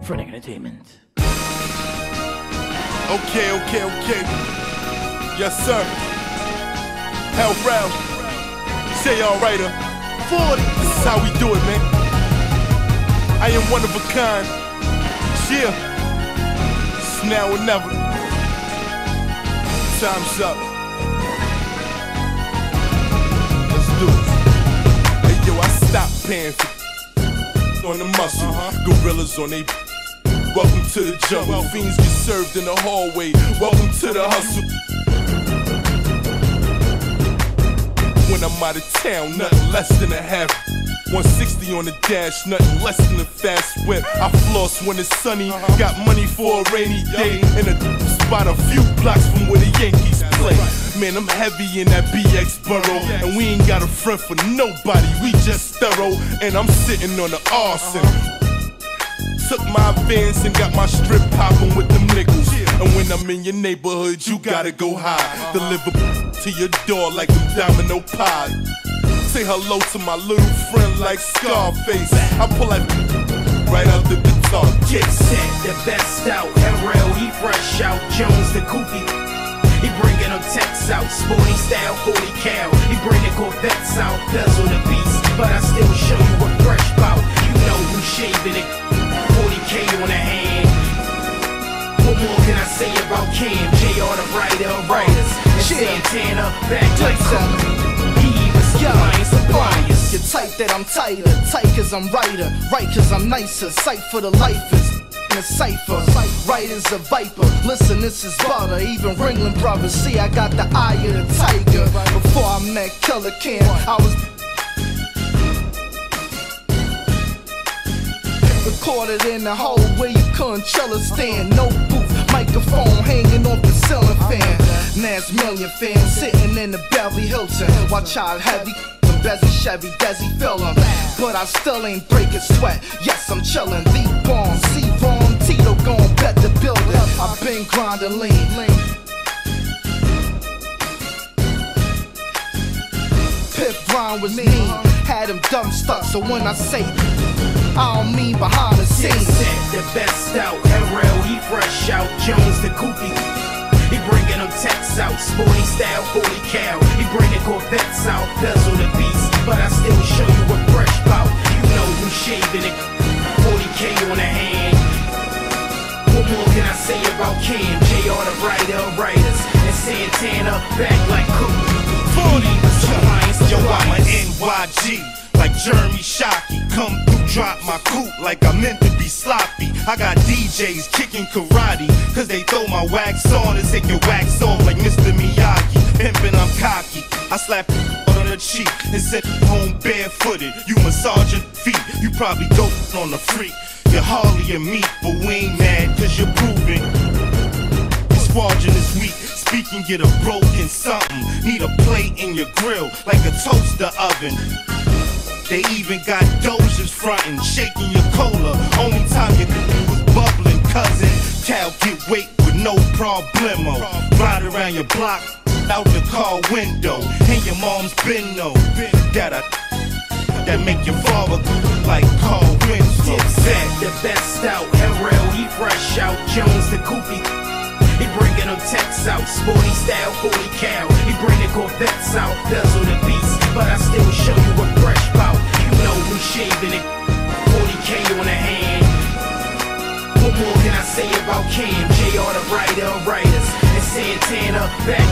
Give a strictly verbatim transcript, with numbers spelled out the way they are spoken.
Frenetic Entertainment. Okay, okay, okay. Yes, sir. Hell round. Say alrighter. forty. This is how we do it, man. I am one of a kind. Yeah. It's now or never. Time's up. Let's do it. Hey, yo, I stopped paying for on the muscle. Uh-huh. Gorillas on they. Welcome to the jungle. Fiends get served in the hallway. Welcome to the hustle. When I'm out of town, nothing less than a half. one sixty on the dash, nothing less than a fast whip. I floss when it's sunny, got money for a rainy day. In a spot a few blocks from where the Yankees play. Man, I'm heavy in that B X borough, and we ain't got a friend for nobody, we just thorough. And I'm sitting on the arson. Took my advance and got my strip poppin' with them nickels. And when I'm in your neighborhood, you gotta go high. Deliver to your door like them domino pies. Say hello to my little friend like Scarface. I pull that right out the guitar. Get set, the best out. L L, he fresh out. Jones the Koopy, he bringin' them texts out. Sporty style, forty cal. He bringin' Corvettes out. Bezel the beast, but I still show you what fresh bout. You know who's shaving it. forty K on the hand. What more can I say about Cam? J R the writer of writers, and Santana back like something. You're tight that I'm tighter, tight cause I'm righter, right cause I'm nicer, sight for the lifers, in a cipher, right as a viper, listen this is butter, even Ringling Brothers, see I got the eye of the tiger, before I met Killer Cam, I was recorded in the hole where you couldn't chill or stand, no booth, microphone hanging off the ceiling fan, Nas Million fans sitting in the Beverly Hilton, while child heavy, Bezzy, Chevy, Desi, fillin', but I still ain't breaking sweat. Yes, I'm chillin'. The bomb, C-Ron, Tito gon' bet the building. I've been grindin' lean. Piff Rhyme was mean, had him dumb stuck. So when I say, I don't mean behind the scenes. The best out, L L, he fresh out. Jones the Koopy, he bringin' them texts out. Sporty style, forty cal. He bringin' Corvettes out. Bezel the beast, but I still show you what fresh bout. You know who's shaving it. forty K on the hand. What more can I say about Cam? J R the writer of writers, and Santana back like Koopy. forty Yo, I'm an N Y G, like Jeremy Shockey. Come through, drop my coupe like I meant to be sloppy. I got D Js kicking karate, cause they throw my wax on and take your wax off like Mister Miyagi. Pimpin', I'm cocky, I slap on the cheek and send home barefooted. You massage your feet, you probably dope on the freak. You're Harley and me, but we ain't mad cause you're proving your squadron is weak. Speaking, get a broken something. Need a plate in your grill like a toaster oven. They even got Doziers frontin', shaking your cola. Only time your was bubbling, cousin. Cal get weight with no problemo. Ride around your block, out the car window. And your mom's bendo. That I, that make your father like Carl Winslow. Dipset, the best out. L L, he fresh out. Jones the Koopy, he bringin' them texts out. Sporty style, forty cal. He bringin' Corvettes out. Bezel the beast, but I still show you what fresh bout. You know who's shaving it. forty K on the hand. What more can I say about Cam? J R the writer of writers, and Santana back